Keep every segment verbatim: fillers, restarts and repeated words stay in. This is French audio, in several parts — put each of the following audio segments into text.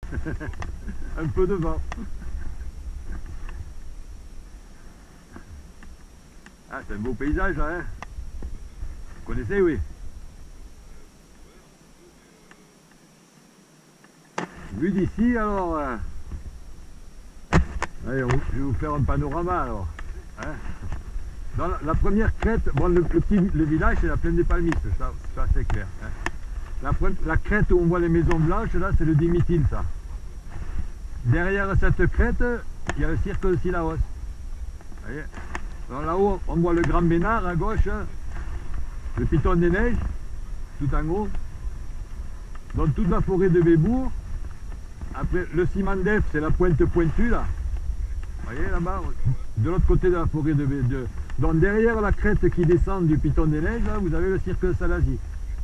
Un peu de vent. Ah, c'est un beau paysage là, hein. Vous connaissez, oui. Vu d'ici, alors... Euh... Allez, on, je vais vous faire un panorama, alors. Hein. Dans la, la première crête, bon, le, le, petit, le village, c'est la plaine des Palmistes, ça, ça c'est clair. Hein. La, la crête où on voit les maisons blanches, là, c'est le Dimitil, ça. Derrière cette crête, il y a le cirque de Sillaos. Vous voyez. Là-haut, on voit le Grand Bénard à gauche, hein. Le Piton des Neiges, tout en haut. Donc toute la forêt de Bébourg. Après, le Simandef, c'est la pointe pointue, là. Vous voyez, là-bas, de l'autre côté de la forêt de Bébourg. Donc derrière la crête qui descend du Piton des Neiges, là, vous avez le cirque de Salazie.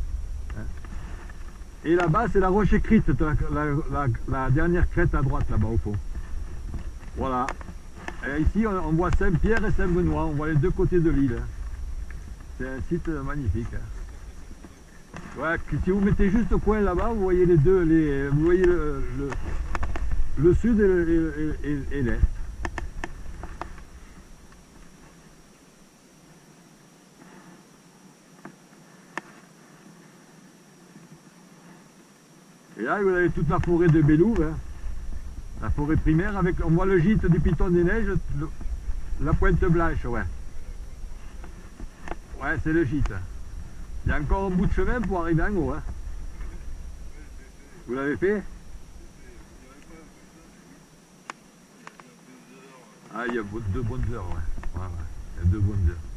Et là-bas, c'est la roche écrite, la, la, la, la dernière crête à droite, là-bas, au fond. Voilà. Et ici, on, on voit Saint-Pierre et Saint-Benoît, on voit les deux côtés de l'île. C'est un site magnifique. Ouais, si vous mettez juste au coin là-bas, vous voyez les deux, les, vous voyez le, le, le sud et, le, et, et, et l'est. Et là, vous avez toute la forêt de Bélouve, hein, la forêt primaire, avec, on voit le gîte du Piton des Neiges, le, la pointe blanche, ouais. Ouais, c'est le gîte. Il y a encore un bout de chemin pour arriver en haut. Hein. Vous l'avez fait? Ah, il y a deux bonnes heures, ouais. Ouais, ouais. Il y a deux bonnes heures.